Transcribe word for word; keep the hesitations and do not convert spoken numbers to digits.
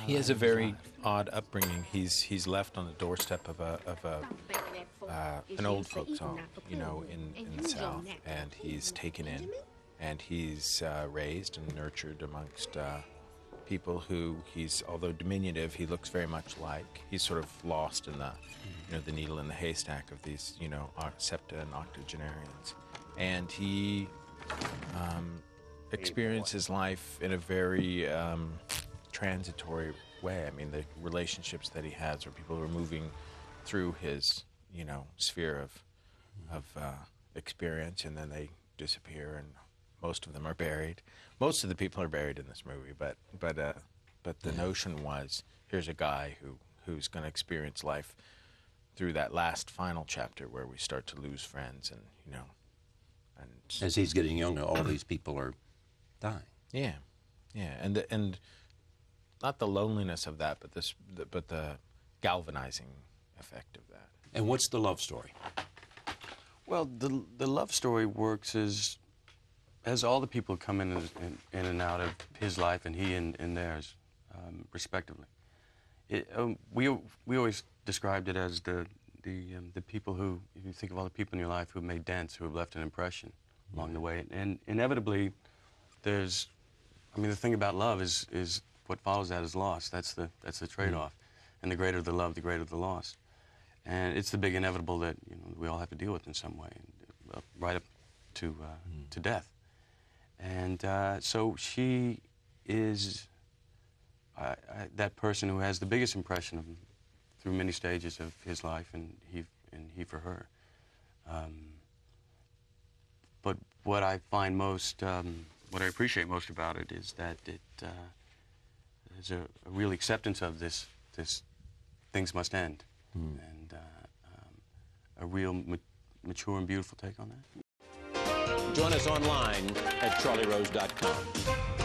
He has a very odd upbringing. He's he's left on the doorstep of a of a uh, an old folks home, you know, in in the South, and he's taken in, and he's uh, raised and nurtured amongst uh, people who he's, although diminutive, he looks very much like. He's sort of lost in the, you know, the needle in the haystack of these, you know, septa and octogenarians, and he um, experiences life in a very um, transitory way. I mean, the relationships that he has are people who are moving through his, you know, sphere of of uh, experience, and then they disappear, and most of them are buried. Most of the people are buried in this movie, but but uh, but the notion was, here's a guy who who's going to experience life through that last final chapter where we start to lose friends, and you know, and as he's getting younger, all these people are dying. Yeah, yeah, and the, and not the loneliness of that, but this, the, but the galvanizing effect of that. And what's the love story? Well, the the love story works as as all the people come in and, in, in and out of his life, and he in, in theirs, um, respectively. It, um, we we always described it as the the um, the people who, if you think of all the people in your life who have made dents, who have left an impression mm-hmm. along the way, and inevitably, there's, I mean, the thing about love is is what follows that is loss. That's the that's the trade-off, mm-hmm. and the greater the love, the greater the loss, and it's the big inevitable that you know we all have to deal with in some way, uh, right up to uh, mm-hmm. to death. And uh, so she is uh, that person who has the biggest impression of him through many stages of his life, and he and he for her. Um, but what I find most, um, what I appreciate most about it is that it uh, there's a, a real acceptance of this. This things must end, mm. and uh, um, a real ma mature and beautiful take on that. Join us online at charlie rose dot com.